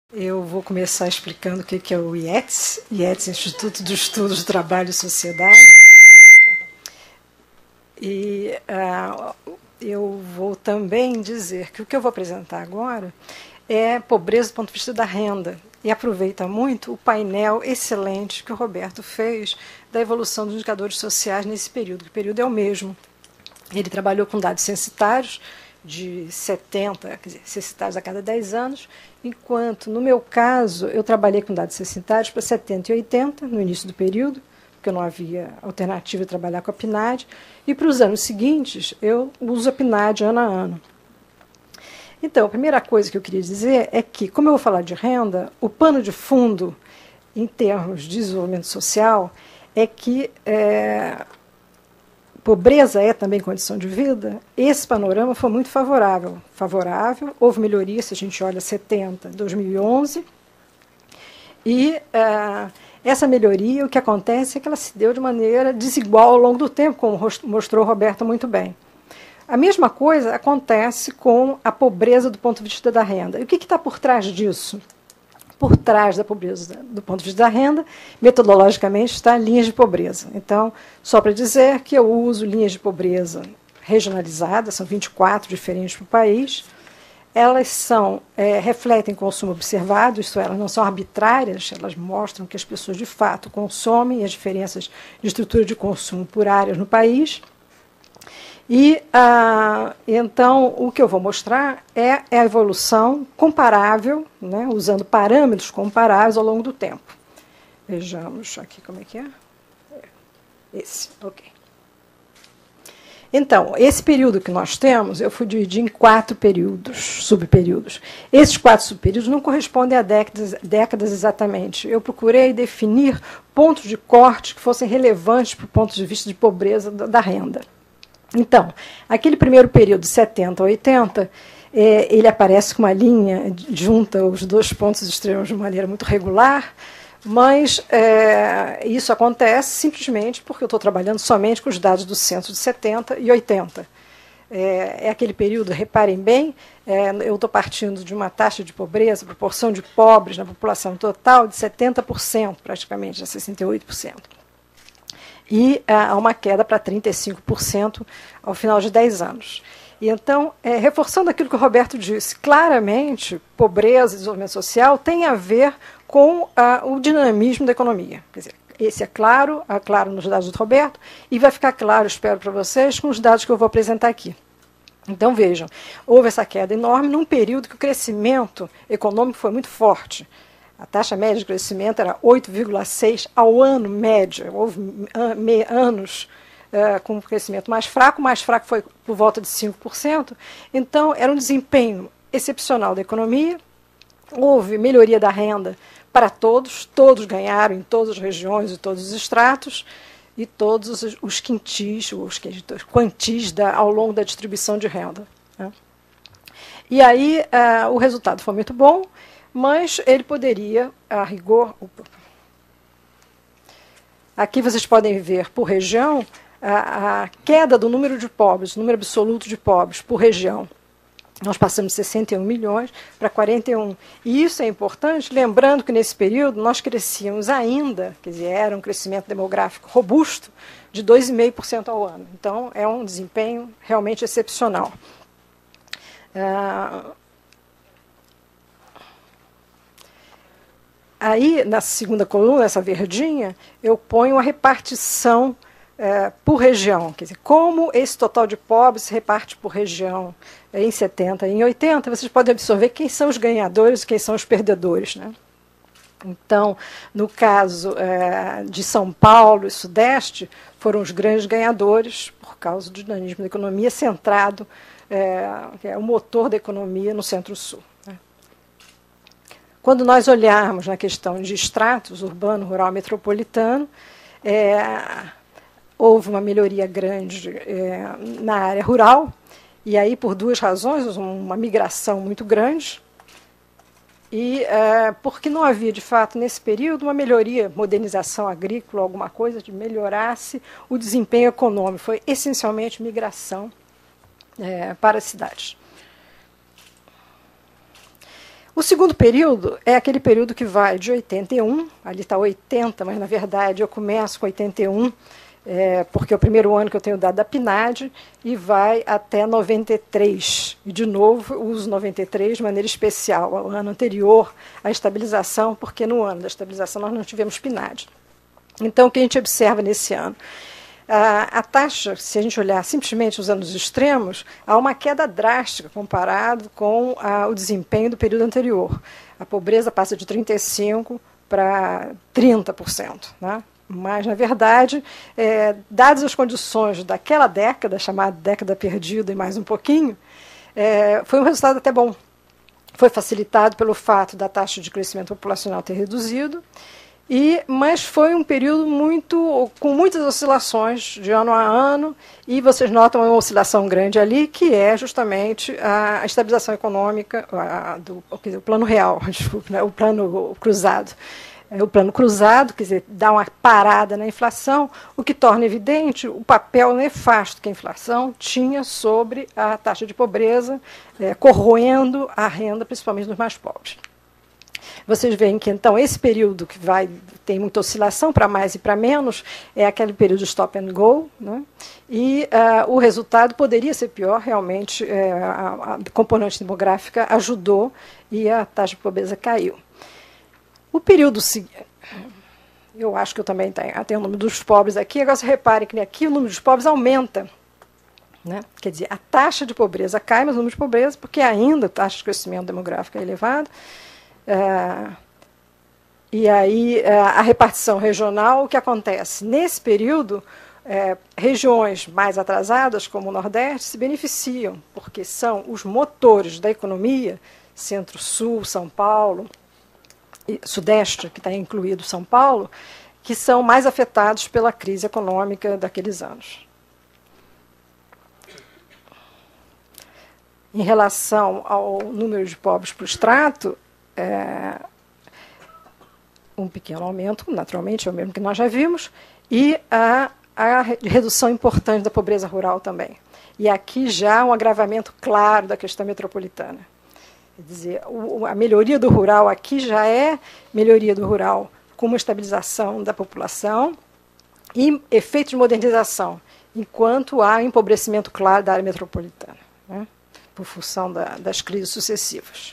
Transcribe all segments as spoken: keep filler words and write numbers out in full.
Eu vou começar explicando o que é o I E T S, I E T S, Instituto de Estudos do Trabalho e Sociedade. E uh, eu vou também dizer que o que eu vou apresentar agora é pobreza do ponto de vista da renda. E aproveita muito o painel excelente que o Roberto fez da evolução dos indicadores sociais nesse período, que o período é o mesmo. Ele trabalhou com dados censitários de setenta, quer dizer, censitários a cada dez anos, enquanto, no meu caso, eu trabalhei com dados censitários para setenta e oitenta, no início do período, porque não havia alternativa de trabalhar com a P N A D, e para os anos seguintes eu uso a P N A D ano a ano. Então, a primeira coisa que eu queria dizer é que, como eu vou falar de renda, o pano de fundo, em termos de desenvolvimento social, é que é, pobreza é também condição de vida. Esse panorama foi muito favorável. Favorável, houve melhoria, se a gente olha setenta, dois mil e onze, e uh, essa melhoria, o que acontece é que ela se deu de maneira desigual ao longo do tempo, como mostrou Roberto muito bem. A mesma coisa acontece com a pobreza do ponto de vista da renda. E o que está por trás disso? Por trás da pobreza do ponto de vista da renda, metodologicamente, está linhas de pobreza. Então, só para dizer que eu uso linhas de pobreza regionalizadas, são vinte e quatro diferentes para o país. Elas são, é, refletem consumo observado, isto é, elas não são arbitrárias, elas mostram que as pessoas de fato consomem, as diferenças de estrutura de consumo por áreas no país. E, ah, então, o que eu vou mostrar é, é a evolução comparável, né, usando parâmetros comparáveis ao longo do tempo. Vejamos aqui como é que é. Esse, ok. Então, esse período que nós temos, eu fui dividir em quatro períodos, subperíodos. Esses quatro subperíodos não correspondem a décadas, décadas exatamente. Eu procurei definir pontos de corte que fossem relevantes para o ponto de vista de pobreza da, da renda. Então, aquele primeiro período, de setenta a oitenta, é, ele aparece com uma linha, junta os dois pontos extremos de maneira muito regular, mas é, isso acontece simplesmente porque eu estou trabalhando somente com os dados do censo de setenta e oitenta. É, é aquele período, reparem bem, é, eu estou partindo de uma taxa de pobreza, proporção de pobres na população total, de setenta por cento, praticamente, a sessenta e oito por cento. E há uma queda para trinta e cinco por cento ao final de dez anos. E então, é, reforçando aquilo que o Roberto disse, claramente, pobreza e desenvolvimento social tem a ver com ah, o dinamismo da economia. Quer dizer, esse é claro, é claro nos dados do Roberto, e vai ficar claro, espero para vocês, com os dados que eu vou apresentar aqui. Então, vejam, houve essa queda enorme num período que o crescimento econômico foi muito forte. A taxa média de crescimento era oito vírgula seis ao ano, média. Houve anos uh, com um crescimento mais fraco, mais fraco foi por volta de cinco por cento. Então, era um desempenho excepcional da economia. Houve melhoria da renda para todos, todos ganharam em todas as regiões e todos os estratos, e todos os, os quintis, os quantis da, ao longo da distribuição de renda. Né? E aí, uh, o resultado foi muito bom, mas ele poderia, a rigor... Aqui vocês podem ver, por região, a, a queda do número de pobres, o número absoluto de pobres por região. Nós passamos de sessenta e um milhões para quarenta e um. E isso é importante, lembrando que nesse período nós crescíamos ainda, quer dizer, era um crescimento demográfico robusto, de dois vírgula cinco por cento ao ano. Então, é um desempenho realmente excepcional. Ah, Aí, na segunda coluna, essa verdinha, eu ponho a repartição é, por região. Quer dizer, como esse total de pobres se reparte por região é, em setenta e em oitenta, vocês podem absorver quem são os ganhadores e quem são os perdedores. Né? Então, no caso é, de São Paulo e Sudeste, foram os grandes ganhadores por causa do dinamismo da economia centrado, é, que é o motor da economia no Centro-Sul. Quando nós olharmos na questão de estratos, urbano, rural, metropolitano, é, houve uma melhoria grande é, na área rural, e aí por duas razões, uma migração muito grande, e é, porque não havia, de fato, nesse período, uma melhoria, modernização agrícola, alguma coisa que melhorasse o desempenho econômico. Foi essencialmente migração é, para as cidades. O segundo período é aquele período que vai de oitenta e um, ali está oitenta, mas na verdade eu começo com oitenta e um, é, porque é o primeiro ano que eu tenho dado da PNAD, e vai até noventa e três. E, de novo, uso noventa e três de maneira especial, ao ano anterior à estabilização, porque no ano da estabilização nós não tivemos PNAD. Então, o que a gente observa nesse ano? A, a taxa, se a gente olhar simplesmente os anos extremos, há uma queda drástica comparado com a, o desempenho do período anterior. A pobreza passa de trinta e cinco por cento para trinta por cento, né? Mas, na verdade, é, dadas as condições daquela década, chamada década perdida e mais um pouquinho, é, foi um resultado até bom. Foi facilitado pelo fato da taxa de crescimento populacional ter reduzido, e, mas foi um período muito, com muitas oscilações de ano a ano, e vocês notam uma oscilação grande ali, que é justamente a estabilização econômica, a, do, o plano real, desculpe, né, o plano cruzado. O plano cruzado, quer dizer, dá uma parada na inflação, o que torna evidente o papel nefasto que a inflação tinha sobre a taxa de pobreza, é, corroendo a renda, principalmente dos mais pobres. Vocês veem que, então, esse período que vai, tem muita oscilação para mais e para menos, é aquele período stop and go, né? E uh, o resultado poderia ser pior, realmente, é, a, a componente demográfica ajudou e a taxa de pobreza caiu. O período seguinte, eu acho que eu também tenho, tenho o número dos pobres aqui, agora você repare que aqui o número dos pobres aumenta, né? Quer dizer, a taxa de pobreza cai, mas o número de pobreza, porque ainda a taxa de crescimento demográfico é elevada, é, e aí é, a repartição regional, o que acontece? Nesse período, é, regiões mais atrasadas, como o Nordeste, se beneficiam, porque são os motores da economia, Centro-Sul, São Paulo, Sudeste, que está incluído São Paulo, que são mais afetados pela crise econômica daqueles anos. Em relação ao número de pobres por extrato, é, um pequeno aumento, naturalmente, é o mesmo que nós já vimos, e a, a redução importante da pobreza rural também. E aqui já um agravamento claro da questão metropolitana. Quer dizer, o, a melhoria do rural aqui já é melhoria do rural com uma estabilização da população e efeitos de modernização, enquanto há empobrecimento claro da área metropolitana, né, por função da, das crises sucessivas.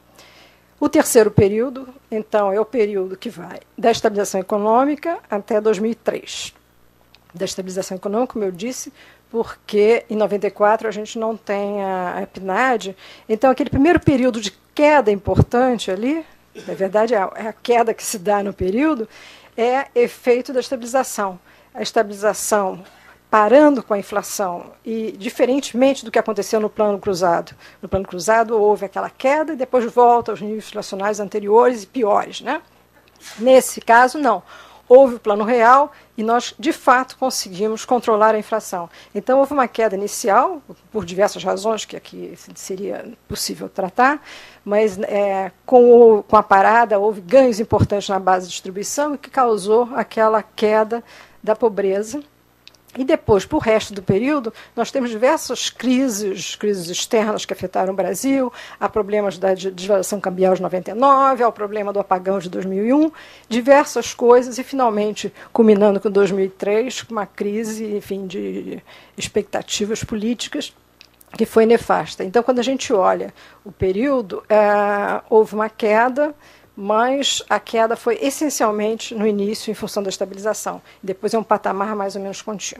O terceiro período, então, é o período que vai da estabilização econômica até dois mil e três. Da estabilização econômica, como eu disse, porque em noventa e quatro a gente não tem a, a PNAD, então aquele primeiro período de queda importante ali, na verdade é a, é a queda que se dá no período, é efeito da estabilização. A estabilização parando com a inflação, e diferentemente do que aconteceu no plano cruzado. No plano cruzado houve aquela queda e depois volta aos níveis inflacionários anteriores e piores, né? Nesse caso, não. Houve o plano real e nós, de fato, conseguimos controlar a inflação. Então, houve uma queda inicial, por diversas razões que aqui seria possível tratar, mas é, com, o, com a parada houve ganhos importantes na base de distribuição, o que causou aquela queda da pobreza. E depois, para o resto do período, nós temos diversas crises, crises externas que afetaram o Brasil, há problemas da desvalorização cambial de noventa e nove, há o problema do apagão de dois mil e um, diversas coisas, e finalmente, culminando com dois mil e três, com uma crise, enfim, de expectativas políticas, que foi nefasta. Então, quando a gente olha o período, é, houve uma queda, mas a queda foi essencialmente no início em função da estabilização. Depois é um patamar mais ou menos contínuo.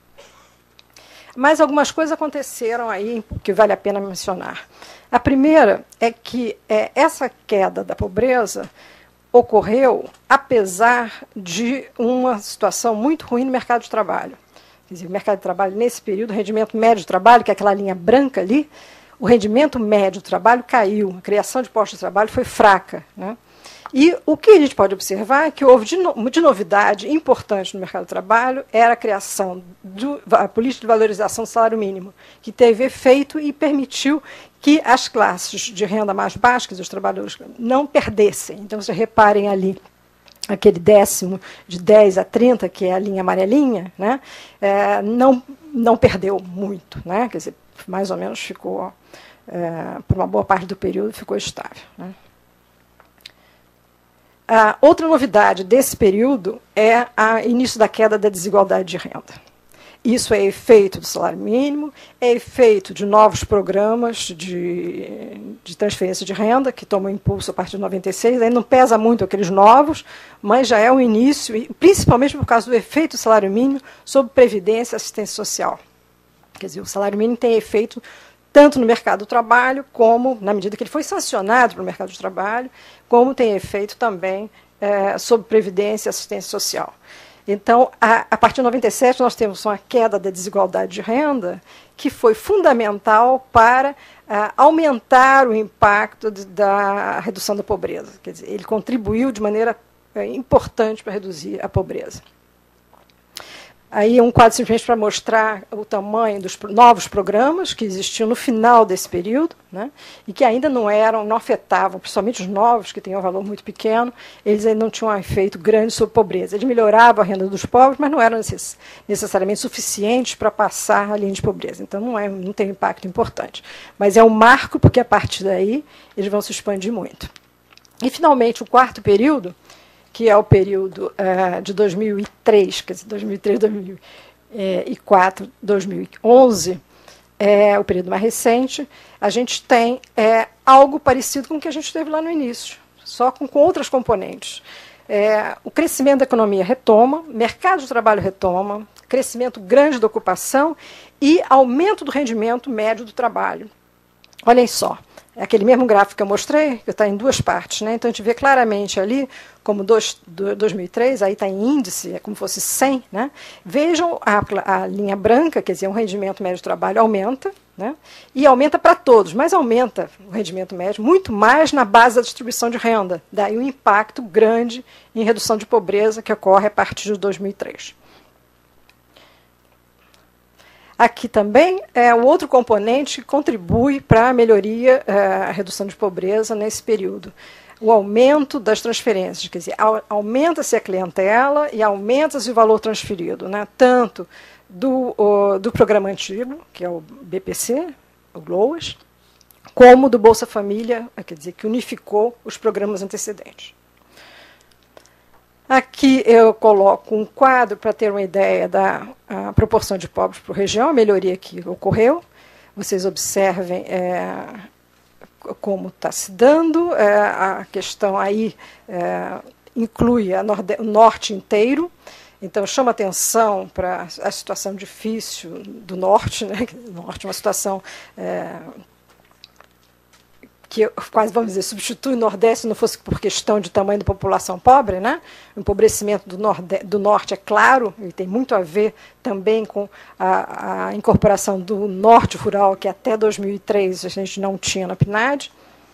Mas algumas coisas aconteceram aí que vale a pena mencionar. A primeira é que é, essa queda da pobreza ocorreu apesar de uma situação muito ruim no mercado de trabalho. Quer dizer, o mercado de trabalho, nesse período, o rendimento médio de trabalho, que é aquela linha branca ali, o rendimento médio do trabalho caiu, a criação de postos de trabalho foi fraca, né? E o que a gente pode observar é que houve de, no, de novidade importante no mercado de trabalho era a criação da política de valorização do salário mínimo, que teve efeito e permitiu que as classes de renda mais baixa, que os trabalhadores, não perdessem. Então, vocês reparem ali, aquele décimo de dez a trinta, que é a linha amarelinha, né, é, não, não perdeu muito, né, quer dizer, mais ou menos ficou, é, por uma boa parte do período, ficou estável, né. A outra novidade desse período é o início da queda da desigualdade de renda. Isso é efeito do salário mínimo, é efeito de novos programas de, de transferência de renda, que tomam impulso a partir de noventa e seis, aí não pesa muito aqueles novos, mas já é o início, principalmente por causa do efeito do salário mínimo sobre previdência e assistência social. Quer dizer, o salário mínimo tem efeito tanto no mercado do trabalho, como, na medida que ele foi sancionado pelo mercado de trabalho, como tem efeito também é, sobre previdência e assistência social. Então, a, a partir de noventa e sete, nós temos uma queda da desigualdade de renda que foi fundamental para a, aumentar o impacto de, da redução da pobreza. Quer dizer, ele contribuiu de maneira é, importante para reduzir a pobreza. Aí é um quadro simplesmente para mostrar o tamanho dos novos programas que existiam no final desse período, né, e que ainda não eram, não afetavam, principalmente os novos, que têm um valor muito pequeno, eles ainda não tinham um efeito grande sobre a pobreza. Eles melhoravam a renda dos pobres, mas não eram necess necessariamente suficientes para passar a linha de pobreza. Então não, é, não tem um impacto importante. Mas é um marco, porque a partir daí eles vão se expandir muito. E, finalmente, o quarto período, que é o período uh, de dois mil e três, quer dizer, dois mil e três, dois mil e quatro, dois mil e onze, é o período mais recente, a gente tem é, algo parecido com o que a gente teve lá no início, só com, com outras componentes. É, o crescimento da economia retoma, mercado de trabalho retoma, crescimento grande da ocupação e aumento do rendimento médio do trabalho. Olhem só. É aquele mesmo gráfico que eu mostrei, que está em duas partes, né? Então a gente vê claramente ali, como dois, dois mil e três, aí está em índice, é como se fosse cem, né? Vejam a, a linha branca, quer dizer, o rendimento médio do trabalho aumenta, né? E aumenta para todos, mas aumenta o rendimento médio muito mais na base da distribuição de renda. Daí um impacto grande em redução de pobreza que ocorre a partir de dois mil e três. Aqui também é o outro componente que contribui para a melhoria, a redução de pobreza nesse período. O aumento das transferências, quer dizer, aumenta-se a clientela e aumenta-se o valor transferido, né? Tanto do, o, do programa antigo, que é o B P C, o GLOAS, como do Bolsa Família, quer dizer, que unificou os programas antecedentes. Aqui eu coloco um quadro para ter uma ideia da proporção de pobres por região, a melhoria que ocorreu. Vocês observem é, como está se dando. É, a questão aí é, inclui a norde o norte inteiro. Então, chama atenção para a situação difícil do norte, né? O norte é uma situação... É, que quase, vamos dizer, substitui o Nordeste se não fosse por questão de tamanho da população pobre, né? O empobrecimento do, norde, do Norte é claro, e tem muito a ver também com a, a incorporação do Norte rural, que até dois mil e três a gente não tinha na P N A D.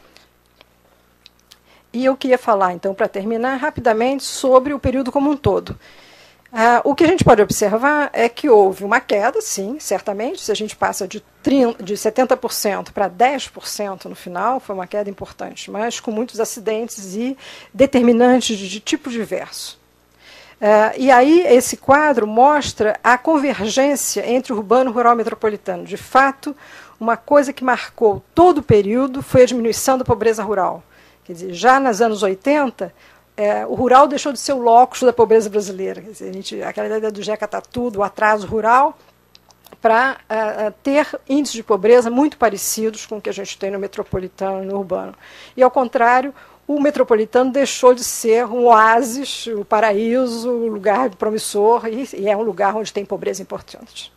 E eu queria falar, então, para terminar, rapidamente, sobre o período como um todo. Ah, o que a gente pode observar é que houve uma queda, sim, certamente. Se a gente passa de, de setenta por cento para dez por cento no final, foi uma queda importante, mas com muitos acidentes e determinantes de, de tipo diverso. Ah, e aí esse quadro mostra a convergência entre urbano, rural e metropolitano. De fato, uma coisa que marcou todo o período foi a diminuição da pobreza rural. Quer dizer, já nos anos oitenta, É, o rural deixou de ser o locus da pobreza brasileira. Quer dizer, a gente, aquela ideia do Jeca Tatu, o atraso rural, para uh, ter índices de pobreza muito parecidos com o que a gente tem no metropolitano e no urbano. E, ao contrário, o metropolitano deixou de ser um oásis, o paraíso, o lugar promissor, e, e é um lugar onde tem pobreza importante.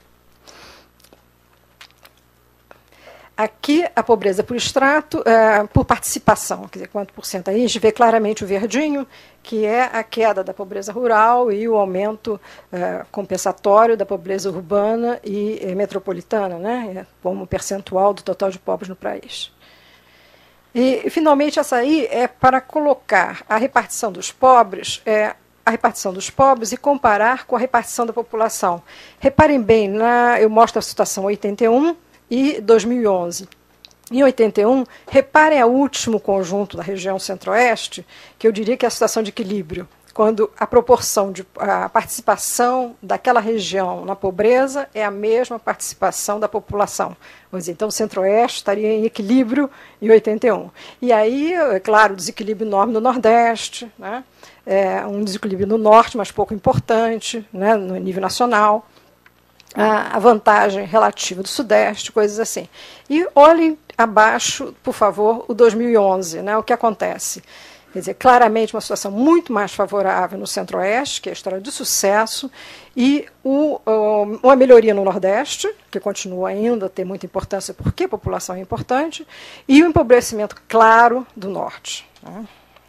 Aqui, a pobreza por extrato, uh, por participação, quer dizer, quanto por cento. Aí a gente vê claramente o verdinho, que é a queda da pobreza rural e o aumento uh, compensatório da pobreza urbana e, e metropolitana, né, como percentual do total de pobres no país. E, finalmente, essa aí é para colocar a repartição dos pobres, é, a repartição dos pobres e comparar com a repartição da população. Reparem bem, na, eu mostro a situação oitenta e um, e dois mil e onze. Em oitenta e um, reparem o último conjunto da região centro-oeste, que eu diria que é a situação de equilíbrio. quando a proporção de a participação daquela região na pobreza é a mesma participação da população. Vamos dizer, então, o Centro-Oeste estaria em equilíbrio em oitenta e um. E aí, é claro, desequilíbrio enorme no Nordeste, né? É, um desequilíbrio no Norte, mas pouco importante, né, no nível nacional. A, a vantagem relativa do Sudeste, coisas assim. E olhem abaixo, por favor, o dois mil e onze, né, o que acontece. Quer dizer, claramente uma situação muito mais favorável no Centro-Oeste, que é a história de sucesso, e o, o, uma melhoria no Nordeste, que continua ainda a ter muita importância porque a população é importante, e o empobrecimento claro do Norte. Né?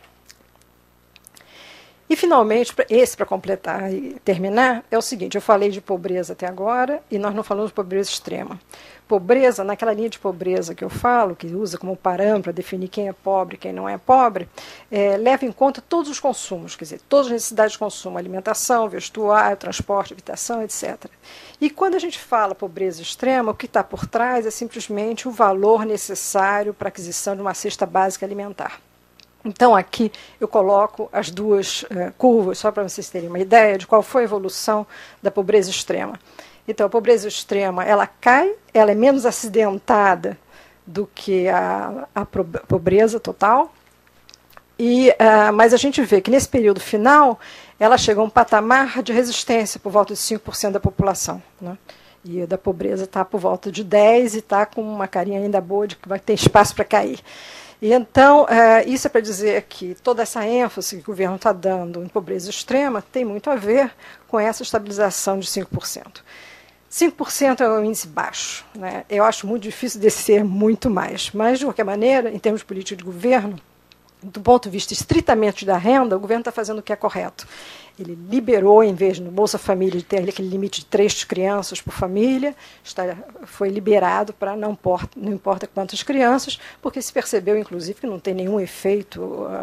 E, finalmente, esse para completar e terminar, é o seguinte, eu falei de pobreza até agora, e nós não falamos de pobreza extrema. Pobreza, naquela linha de pobreza que eu falo, que usa como parâmetro para definir quem é pobre e quem não é pobre, é, leva em conta todos os consumos, quer dizer, todas as necessidades de consumo, alimentação, vestuário, transporte, habitação, etcétera. E quando a gente fala pobreza extrema, o que está por trás é simplesmente o valor necessário para a aquisição de uma cesta básica alimentar. Então, aqui eu coloco as duas uh, curvas, só para vocês terem uma ideia de qual foi a evolução da pobreza extrema. Então, a pobreza extrema, ela cai, ela é menos acidentada do que a, a pobreza total, e, uh, mas a gente vê que nesse período final, ela chega a um patamar de resistência por volta de cinco por cento da população, né? E a da pobreza está por volta de dez por cento e está com uma carinha ainda boa de que vai ter espaço para cair. E então, é, isso é para dizer que toda essa ênfase que o governo está dando em pobreza extrema tem muito a ver com essa estabilização de cinco por cento. cinco por cento é um índice baixo, né? Eu acho muito difícil descer muito mais, mas, de qualquer maneira, em termos de política de governo, do ponto de vista estritamente da renda, o governo está fazendo o que é correto. Ele liberou, em vez de no Bolsa Família de ter aquele limite de três crianças por família, está, foi liberado para não, não importa quantas crianças, porque se percebeu, inclusive, que não tem nenhum efeito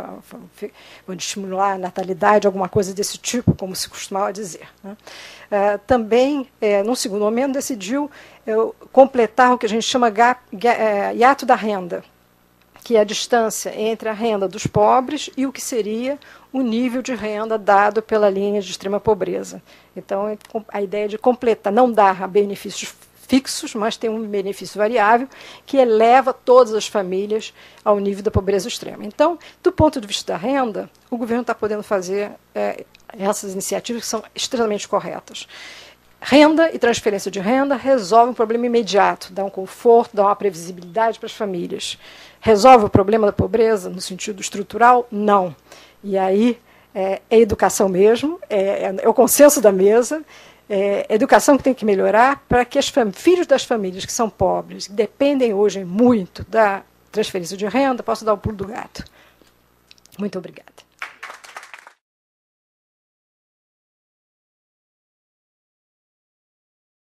uh, de estimular a natalidade, alguma coisa desse tipo, como se costumava dizer. Né? Uh, também, uh, num segundo momento, decidiu uh, completar o que a gente chama gap, uh, hiato da renda, que é a distância entre a renda dos pobres e o que seria o nível de renda dado pela linha de extrema pobreza. Então, a ideia de completar, não dar benefícios fixos, mas tem um benefício variável que eleva todas as famílias ao nível da pobreza extrema. Então, do ponto de vista da renda, o governo está podendo fazer é, essas iniciativas que são extremamente corretas. Renda e transferência de renda resolve um problema imediato, dá um conforto, dá uma previsibilidade para as famílias. Resolve o problema da pobreza no sentido estrutural? Não. E aí é, é educação mesmo, é, é, é o consenso da mesa, é a educação que tem que melhorar para que os filhos das famílias que são pobres, que dependem hoje muito da transferência de renda, possam dar o pulo do gato. Muito obrigada.